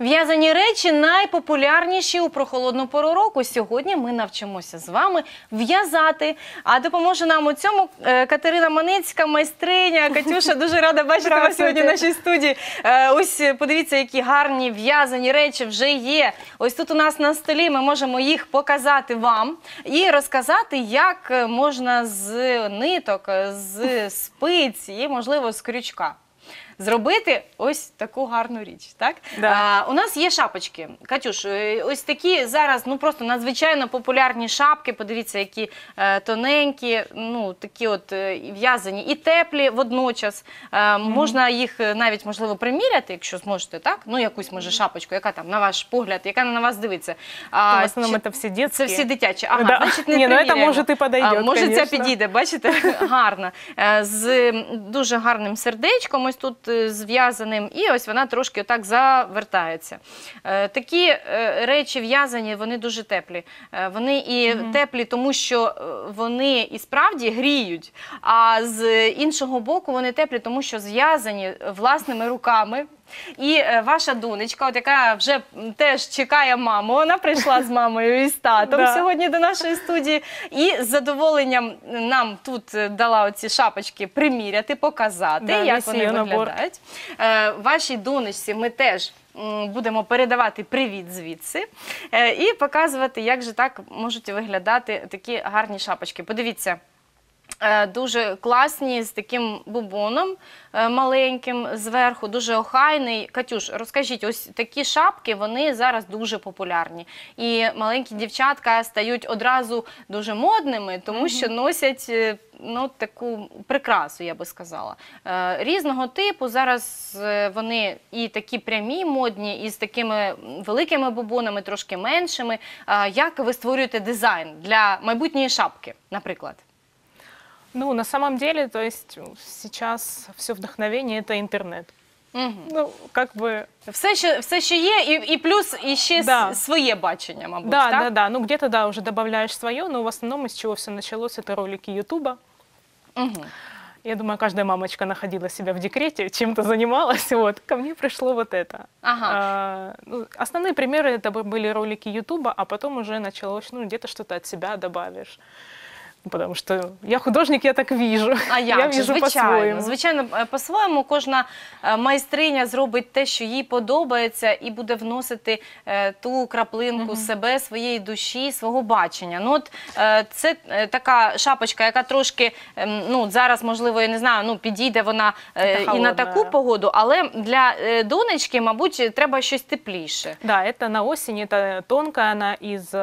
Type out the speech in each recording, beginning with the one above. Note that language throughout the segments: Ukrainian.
В'язані речі найпопулярніші у прохолодну пору року. Сьогодні ми навчимося з вами в'язати. А допоможе нам у цьому Катерина Маницька, майстриня. Катюша, дуже рада бачити вас сьогодні в нашій студії. Ось подивіться, які гарні в'язані речі вже є. Ось тут у нас на столі ми можемо їх показати вам і розказати, як можна з ниток, з спиць і, можливо, з крючка зробити ось таку гарну річ, так? Да. У нас є шапочки. Катюш, ось такі зараз, ну, просто надзвичайно популярні шапки. Подивіться, які тоненькі, ну, такі от в'язані і теплі водночас. Можна їх навіть, можливо, приміряти, якщо зможете, так? Ну, якусь, може, шапочку, яка там, на ваш погляд, яка на вас дивиться. В основному це всі дитячі. Це всі дитячі. Ага, да. Значить, не Ні, ну, приміряємо. це може і підійде, може, конечно. ця підійде, бачите? Гарна. З дуже гарним сердечком ось тут зв'язаним, і ось вона трошки отак завертається. Такі речі в'язані, вони дуже теплі. Вони і теплі, тому що вони і справді гріють, а з іншого боку вони теплі, тому що зв'язані власними руками. І ваша донечка, от яка вже теж чекає маму, вона прийшла з мамою і з татом сьогодні до нашої студії. І з задоволенням нам тут дала оці шапочки приміряти, показати, як вони виглядають. Вашій донечці ми теж будемо передавати привіт звідси і показувати, як же так можуть виглядати такі гарні шапочки. Подивіться. Дуже класні, з таким бубоном маленьким зверху, дуже охайний. Катюш, розкажіть, ось такі шапки, вони зараз дуже популярні. І маленькі дівчатка стають одразу дуже модними, тому що носять, ну, таку прикрасу, я би сказала. Різного типу, зараз вони і такі прямі модні, і з такими великими бубонами, трошки меншими. Як ви створюєте дизайн для майбутньої шапки, наприклад? Ну, на самом деле, то есть сейчас все вдохновение – это интернет. Ну, как бы… Все, що є, і плюс ще своє бачення, мабуть, да, так? Да, да. Ну, где-то, да, уже добавляешь свое, но в основном из чего все началось – это ролики Ютуба. Я думаю, каждая мамочка находила себя в декрете, чем-то занималась, вот. Ко мне пришло вот это. Ну, основные примеры – это были ролики Ютуба, а потом уже началось, ну, где-то что-то от себя добавишь. Потому что я художник, я так вижу. А я вижу по-своєму. Звичайно, по-своєму кожна майстриня зробить те, що їй подобається, і буде вносити ту краплинку себе, своєї душі, свого бачення. Ну, от це така шапочка, яка трошки, ну, зараз, можливо, я не знаю, ну, підійде вона і на таку погоду, але для донечки, мабуть, треба щось тепліше. Да, це на осінь, це тонка, вона із…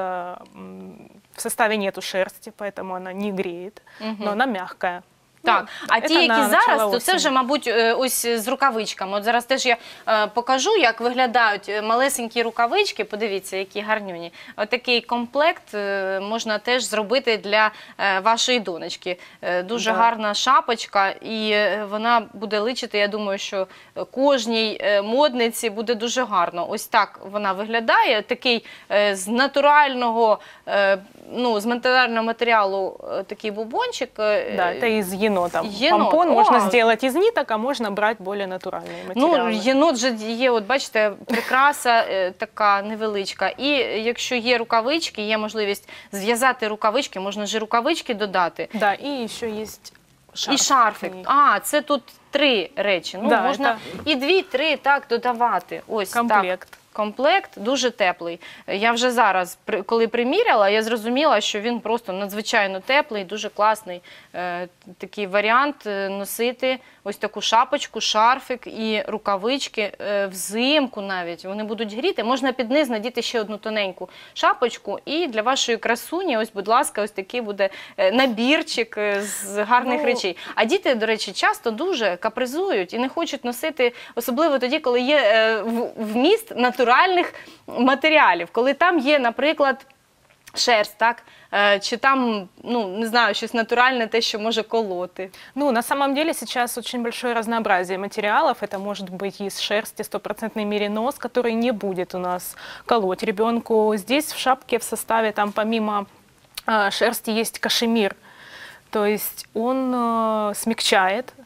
В составе нету шерсти, поэтому она не греет, но она мягкая. Так, а ті, які зараз, то це вже, мабуть, ось з рукавичками. От зараз теж я покажу, як виглядають малесенькі рукавички. Подивіться, які гарнюні. Отакий комплект можна теж зробити для вашої донечки. Дуже гарна шапочка, і вона буде личити, я думаю, що кожній модниці буде дуже гарно. Ось так вона виглядає. Такий з натурального, ну, з натурального матеріалу такий бубончик. Да, це із єнота. Помпон можна зробити із ниток, а можна брати більш натуральні матеріали. Ну, єнот же є, от бачите, прикраса така невеличка. І якщо є рукавички, є можливість зв'язати рукавички, можна ж рукавички додати. Да, і ще є шарфик. І шарфик. А, це тут 3 речі. Ну, да, можна і 2-3 так додавати. Ось комплект. Так. Комплект дуже теплий. Я вже зараз, коли приміряла, я зрозуміла, що він просто надзвичайно теплий, дуже класний такий варіант носити ось таку шапочку, шарфик і рукавички взимку навіть. Вони будуть гріти. Можна під низ надіти ще одну тоненьку шапочку. І для вашої красуні, ось, будь ласка, ось такий буде набірчик з гарних речей. А діти, до речі, часто дуже капризують і не хочуть носити, особливо тоді, коли є вміст натуральних матеріалів. Коли там є, наприклад, шерсть, так? Чи там, ну, не знаю, щось натуральне, те, що може колоти? Ну, на самом деле сейчас очень большое разнообразие материалов. Это может быть из шерсти 100% меринос, который не будет у нас колоть ребенку. Здесь в шапке в составе, там помимо шерсти, есть кашемир. То есть он смягчает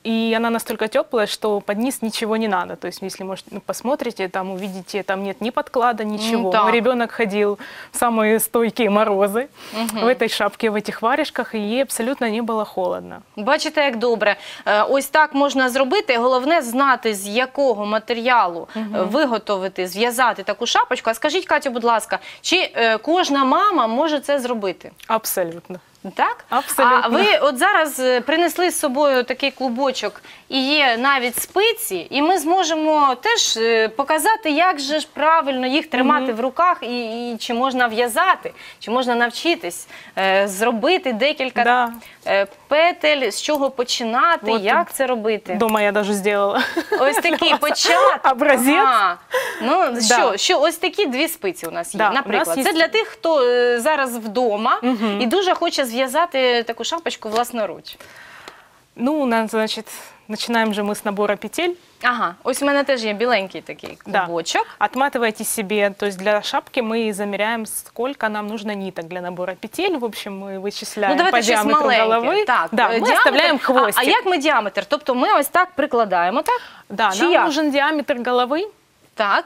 И она настолько теплая, что под низ ничего не надо. То есть, если, может, посмотрите, там увидите, там нет ни подклада, ничего. так. Мой ребенок ходил в самые стойкие морозы в этой шапке, в этих варежках, и ей абсолютно не было холодно. Бачите, як добре. Ось так можна зробити. Головне знати, з якого матеріалу виготовити, зв'язати таку шапочку. А скажіть, Катю, будь ласка, чи кожна мама може це зробити? Абсолютно. Так? Абсолютно. А ви от зараз принесли з собою такий клубочок і є навіть спиці, і ми зможемо теж показати, як же ж правильно їх тримати в руках, і чи можна в'язати, чи можна навчитись зробити декілька петель, з чого починати, Вот як це робити. Дома я даже сделала. Ось такий початок. Образець. Ага. Ну, Да. що, ось такі дві спиці у нас є, Да, у наприклад. нас є- Це для тих, хто зараз вдома і дуже хоче зв'язати таку шапочку власноруч. Ну, у нас, значит, начинаем же мы с набора петель. Ага, ось у мене теж є біленький такий Да. клубочок. Отматывайте себе, то есть для шапки мы замеряем, сколько нам нужно ниток для набора петель. В общем, мы вычисляем Ну, давайте по щось диаметру маленьке. головы. Так, Да, мы діаметр. оставляем хвостик. А як ми діаметр? Тобто ми ось так прикладаємо, так? Да, Чи нам як? нужен диаметр головы, Так.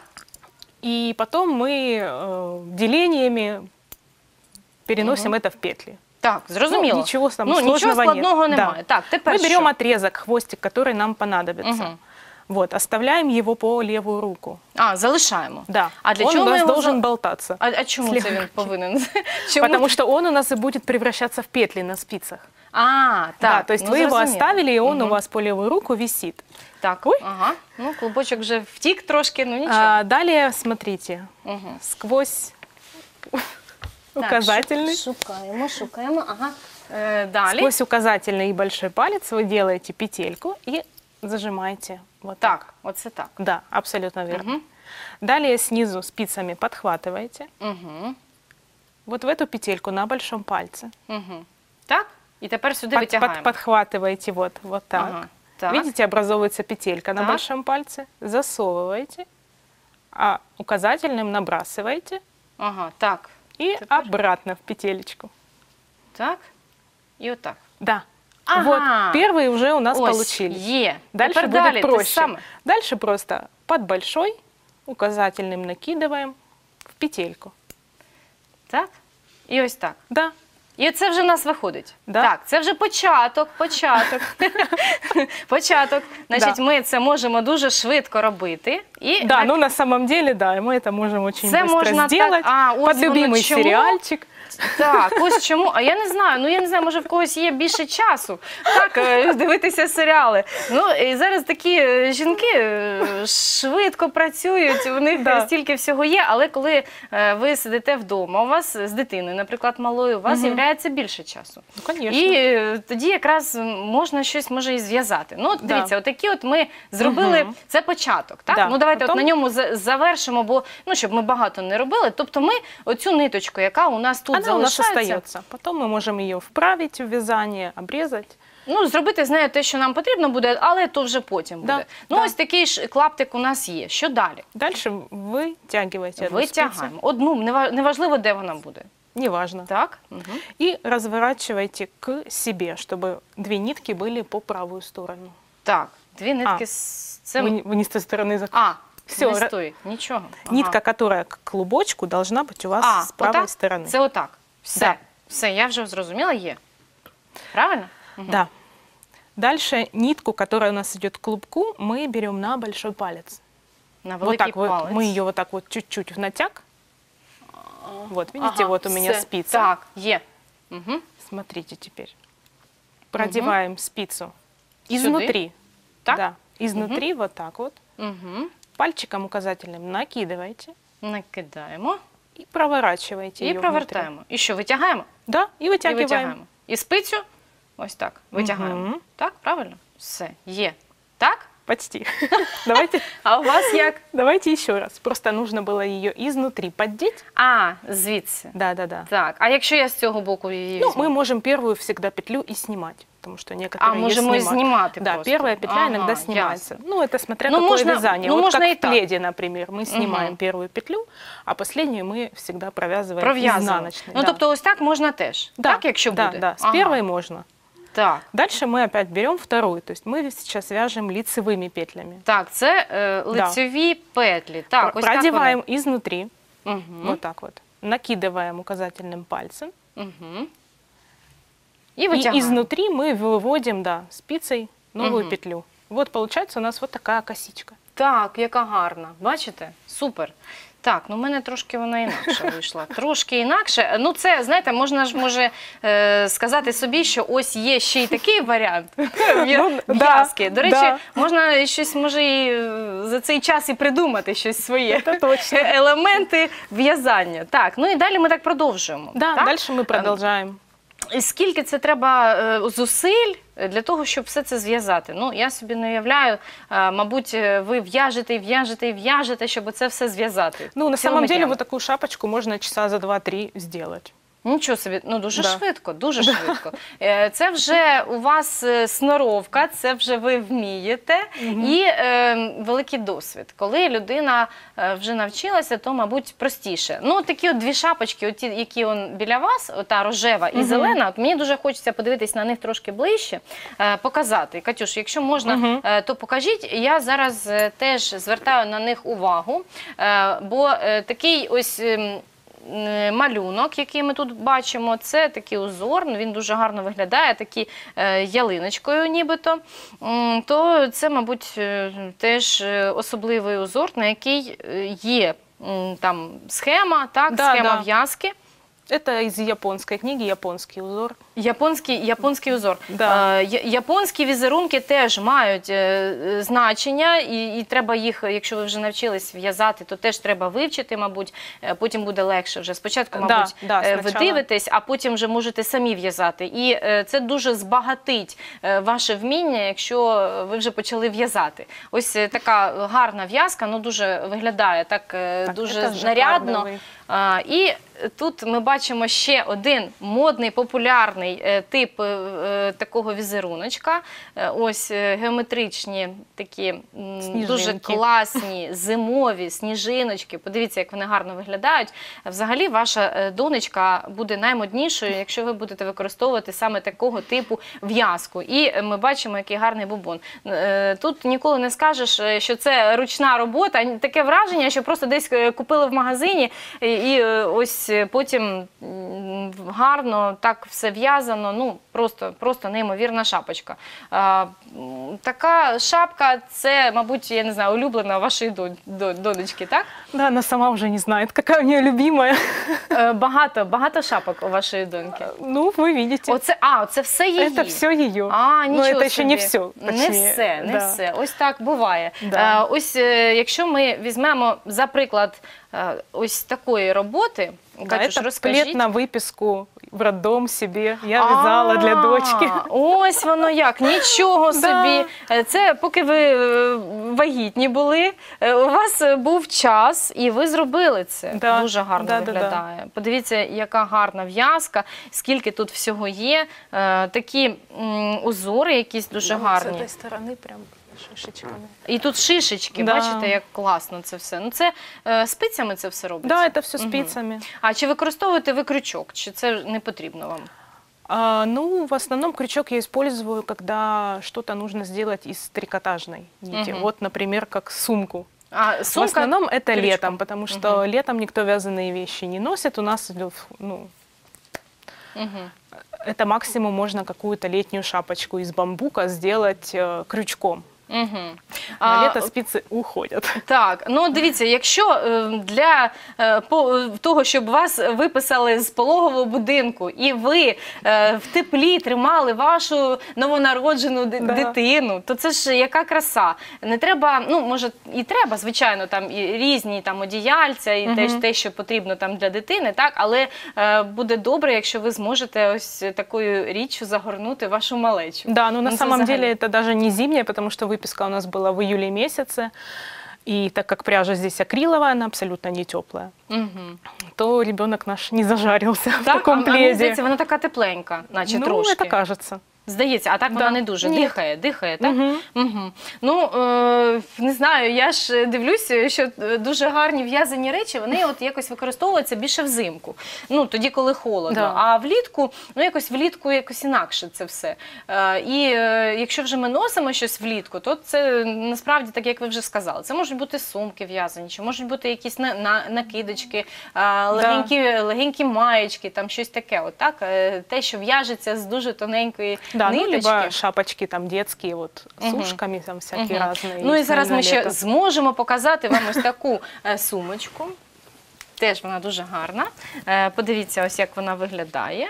и потом мы делениями переносим это в петли. Так, зрозуміло. Ну, нічого там нічого сложного складного нет. немає. Да. Так, тепер Мы берем що? отрезок, хвостик, который нам понадобится. Мгм. Вот, оставляем его по левую руку. А, залишаємо. Да. А для Он чого у ми нас його должен болтаться. А чому Слева. це він повинен? Чому? Потому что он у нас и будет превращаться в петли на спицах. А, так. Да, то есть ну, вы его зрозуміло. оставили, и он у вас по левую руку висит. Так, Ой. ага. Ну, клубочок вже втік трошки, ну нічого. Далее, смотрите, Мгм. сквозь Так, указательный, шукаємо, ага. Далі. сквозь указательный и большой палец вы делаете петельку и зажимаете вот так. Так, оце так. Да, абсолютно верно. Мгм. Далее снизу спицами подхватываете Угу. вот в эту петельку на большом пальце. Угу. Так? І тепер сюди витягаємо. Подхватываете вот так. Ага, так. Видите, образовывается петелька на Так. большом пальце. Засовываете, а указательным набрасываете Ага, так. и Теперь? обратно в петелечку. Так. І отак. Да. Ага. Вот, первые уже у нас Ось, получились. є. Дальше Тепер будет далі те проще. саме. Дальше просто под большой указательным накидываем в петельку. Так? І ось так. Да. І це вже в нас виходить. Да. Так, це вже початок. Початок. Значить, Да. ми це можемо дуже швидко робити. І Да, ну на самом деле, да, мы это можем очень Це быстро можна сделать. так, ось под воно любимый чому? сериальчик. Так, ось чому. А я не знаю. Ну я не знаю, може в когось є більше часу так дивитися серіали. Ну і зараз такі жінки швидко працюють, у них Да. стільки всього є. Але коли ви сидите вдома, у вас з дитиною, наприклад, малою, у вас з'являється більше часу. Ну, конечно. І тоді якраз можна щось може і зв'язати. Ну, от Да. дивіться, отакі от ми зробили, це початок, так? Да. Ну, давайте от Потім- на ньому завершимо, бо, ну, щоб ми багато не робили. Тобто ми оцю ниточку, яка у нас тут Она у нас залишається, остается. Потом мы можем ее вправить в вязание, обрезать. ну, зробити з нею те, що нам потрібно буде, але то вже потім буде. Да, Ну, да. ось такий ж клаптик у нас є. Що далі? Дальше вытягиваете одну спицу. Витягаємо. Одну, неважливо, де вона буде. Неважно. Так? Угу. И разворачивайте к себе, чтобы две нитки были по правую сторону. Так, дві нитки А. з цим. Вы не с той стороны А, Всё, не ра- стой, нічого. Ага. Нитка, которая к клубочку, должна быть у вас с правой отак? стороны. Це отак. Все. Да. Все, я вже зрозуміла, є. Правильно? Мгм. Да. Дальше нитку, которая у нас идет к клубку, мы берем на большой палец. На Вот великий так вот, палець. мы ее вот так вот чуть-чуть в натяг. Вот, видите, Ага, вот у меня все. спица. Так, є. Угу. Смотрите теперь. Продеваем спицу Сюда? изнутри. Так? Да, изнутри вот так вот. Угу. Пальчиком указательным накидываете Накидаємо и проворачиваете і ее провертаємо. І що, витягаємо? Да, и І вытягиваем. витягаємо. І спицю ось так витягаємо. Мгм. Так, правильно? Все, є. Так? Почти. Давайте, А у вас як? давайте еще раз. Просто нужно было ее изнутри поддеть. А, звідси. Да. Так, а якщо я з цього боку її Ну, візьму? мы можем первую всегда петлю и снимать, потому что некоторые А, можем и снимать. снимать Да, просто. первая петля Ага, иногда снимается. ясно. Ну, это смотря Ну, какое можно- вязание. ну, Вот можно как и в так. пледе, например, мы снимаем Мгм. первую петлю, а последнюю мы всегда провязываем Пров'язуємо. изнаночной. Ну, да. тобто ось так можна теж, Да, так, якщо да, буде? да, с Ага. первой можно. Так. Дальше мы опять берем вторую, то есть мы сейчас вяжем лицевыми петлями. Так, це лицеві петлі. Так, ось так Продеваем изнутри, вони. вот так вот, накидываем указательным пальцем. Угу. І И витягаємо. изнутри мы выводим, да, спицей новую Мгм. петлю. Вот получается у нас вот такая косичка. Так, яка гарна. Бачите? Супер. Так, ну в мене трошки вона інакше вийшла. Трошки інакше. Ну це, знаєте, можна ж може сказати собі, що ось є ще й такий варіант в'язки. До речі, да. можна щось, може, і за цей час і придумати щось своє. Это точно. Елементи в'язання. Так, ну і далі ми так продовжуємо. Да, так? дальше мы продолжаем. І скільки це треба зусиль для того, щоб все це зв'язати? Ну, я собі не уявляю, мабуть, ви в'яжете, і в'яжете, і в'яжете, щоб це все зв'язати. Ну, на самом деле, Кілометрами. вот такую шапочку можно часа за 2-3 сделать. Нічого собі, ну дуже Да. швидко, дуже швидко. Це вже у вас сноровка, це вже ви вмієте і великий досвід. Коли людина вже навчилася, то, мабуть, простіше. Ну, такі от дві шапочки, оті, які біля вас, та рожева і зелена, от мені дуже хочеться подивитись на них трошки ближче, показати. Катюш, якщо можна, то покажіть. Я зараз теж звертаю на них увагу, бо такий ось малюнок, який ми тут бачимо, це такий узор, він дуже гарно виглядає, такий ялиночкою нібито, то це, мабуть, теж особливий узор, на який є там схема, так, Да, схема да. в'язки. Это из японской книги «Японский узор». Японський узор. Да. Японські візерунки теж мають значення, і треба їх, якщо ви вже навчились в'язати, то теж треба вивчити, мабуть, потім буде легше вже. Спочатку, мабуть, ви спочатку. дивитесь, а потім вже можете самі в'язати. І це дуже збагатить ваше вміння, якщо ви вже почали в'язати. Ось така гарна в'язка, ну дуже виглядає так, дуже це вже нарядно. гарний. І тут ми бачимо ще один модний, популярний тип такого візеруночка. Ось геометричні такі дуже Сніжинки. класні зимові сніжиночки. Подивіться, як вони гарно виглядають. Взагалі, ваша донечка буде наймоднішою, якщо ви будете використовувати саме такого типу в'язку. І ми бачимо, який гарний бубон. Тут ніколи не скажеш, що це ручна робота. Таке враження, що просто десь купили в магазині і ось потім гарно так все в'язано, ну просто неймовірна шапочка. Така шапка, це, мабуть, я не знаю, улюблена вашої донечки, так? Да, она сама уже не знает, какая у нее любимая. Багато шапок у вашої доньки. Ну, вы видите. Оце все її. Это все ее. А, Но нічого это еще не собі. все. Не все. Ось так буває. Да. Ось якщо ми візьмемо, за приклад, ось такої роботи, Да, Катюш, это розкажіть. плед на выписку в роддом себе. Я вязала для дочки. Ось воно як, нічого собі. Це поки ви вагітні були, у вас був час, і ви зробили це. Да. Дуже гарно Да. виглядає. Подивіться, яка гарна в'язка, скільки тут всього є. Такі узори якісь дуже гарні. С этой стороны прям шишечками. І тут шишечки, Да. бачите, як класно це все. Ну це спицями це все робиться? Да, это все спицами. А чи використовуєте ви крючок, чи це не потрібно вам? Ну, в основном крючок я использую, когда что-то нужно сделать из трикотажной нити. Мгм. Вот, например, как сумку. А В сумка основном это крючком. летом, потому что летом никто вязаные вещи не носит. У нас, ну, Мгм. это максимум можно какую-то летнюю шапочку из бамбука сделать крючком. Угу. На лето спицы уходят. Так, ну дивіться, якщо для того, щоб вас виписали з пологового будинку, і ви в теплі тримали вашу новонароджену дитину, то це ж яка краса. Не треба, ну може і треба, звичайно, там і різні там одіяльця, і теж те, що потрібно там для дитини, так, але буде добре, якщо ви зможете ось такою річчю загорнути вашу малечу. Да, но на Ну, самом взагалі. деле это даже не зимняя, потому что выписка у нас была в июле месяце. И так как пряжа здесь акриловая, она абсолютно не теплая, Угу. то ребенок наш не зажарился в Так, таком мені пледе. здається, вона така тепленька, наче Ну, трошки. это кажется. Здається, а так вона Да. не дуже. Ні. Дихає, так? Мгм. Угу. Ну, не знаю, я ж дивлюся, що дуже гарні в'язані речі, вони от якось використовуються більше взимку. Ну, тоді, коли холодно. Да. А влітку, ну, якось інакше це все. І якщо вже ми носимо щось влітку, то це насправді, так як ви вже сказали, це можуть бути сумки в'язані, чи можуть бути якісь накидочки, легенькі маєчки, там щось таке. От так, те, що в'яжеться з дуже тоненької Да, ну, ниточки. либо шапочки там детские, вот, с ушками там всякие разные. Ну і есть зараз на ми ще лето. зможемо показати вам ось таку сумочку. Теж вона дуже гарна. Подивіться, ось як вона виглядає.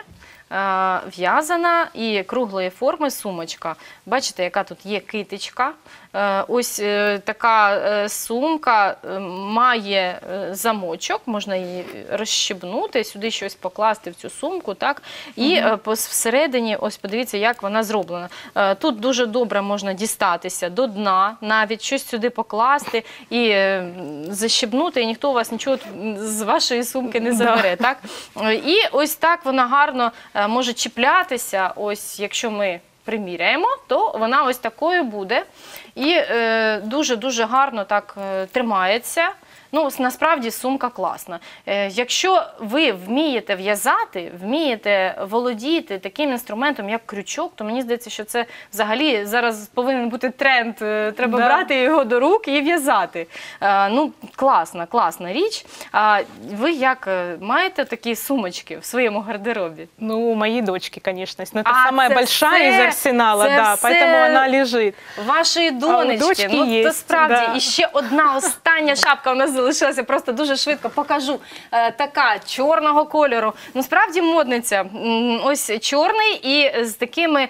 В'язана і круглої форми сумочка. Бачите, яка тут є китичка. Ось така сумка має замочок, можна її розщебнути, сюди щось покласти в цю сумку, так? І всередині, ось подивіться, як вона зроблена. Тут дуже добре можна дістатися до дна, навіть щось сюди покласти і защебнути, і ніхто у вас нічого з вашої сумки не забере, так? І ось так вона гарно може чіплятися, ось якщо ми приміряємо, то вона ось такою буде і дуже-дуже гарно так тримається. Ну, ось насправді сумка класна. Якщо ви вмієте в'язати, вмієте володіти таким інструментом, як крючок, то мені здається, що це взагалі зараз повинен бути тренд. Треба брати його до рук і в'язати. Ну, класна річ. А ви як маєте такі сумочки в своєму гардеробі? Ну, у моей дочки, конечно, есть. Но это самая большая из арсенала, це да, все поэтому она лежит. Вашої донечки. дочки Ну, є, то справді. да. І ще одна остання шапка у нас залишилася. Просто дуже швидко покажу. Така, чорного кольору. Ну, справді модниця. Ось чорний і з такими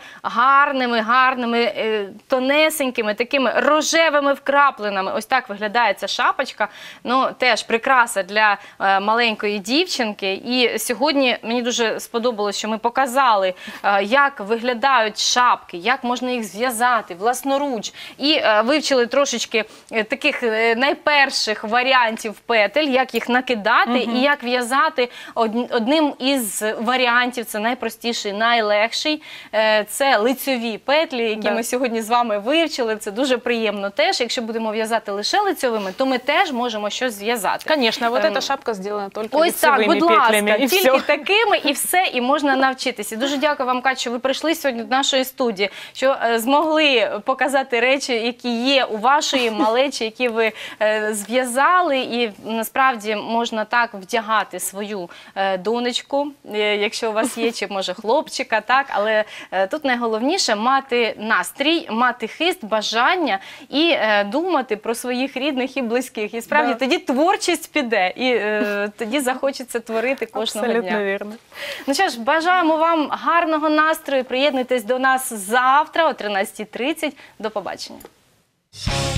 гарними, тонесенькими, такими рожевими вкрапленими. Ось так виглядає ця шапочка. Ну, теж прикраса для маленької дівчинки. І сьогодні мені дуже сподобалось, що ми показали, як виглядають шапки, як можна їх зв'язати власноруч. І вивчили трошечки таких найперших варіантів петель, як їх накидати і як в'язати. Одним із варіантів, це найпростіший, найлегший, це лицьові петлі, які ми сьогодні з вами вивчили. Це дуже приємно теж. Якщо будемо в'язати лише лицьовими, то ми теж можемо щось зв'язати. Конечно, вот эта шапка сделана только Ось так, лицевыми будь ласка, петлями, и тільки всё. такими і все, і можна навчитися. Дуже дякую вам, Кать, що ви прийшли сьогодні до нашої студії, що змогли показати речі, які є у вашої малечі, які ви зв'язали, і насправді можна так вдягати свою донечку, якщо у вас є, чи може хлопчика, так, але тут найголовніше мати настрій, мати хист, бажання і думати про своїх рідних і близьких. І справді тоді творчість піде, і тоді захочеться творити кожного дня. Абсолютно верно. Ну що ж, бажаємо вам гарного настрою. Приєднуйтесь до нас завтра о 13:30. До побачення.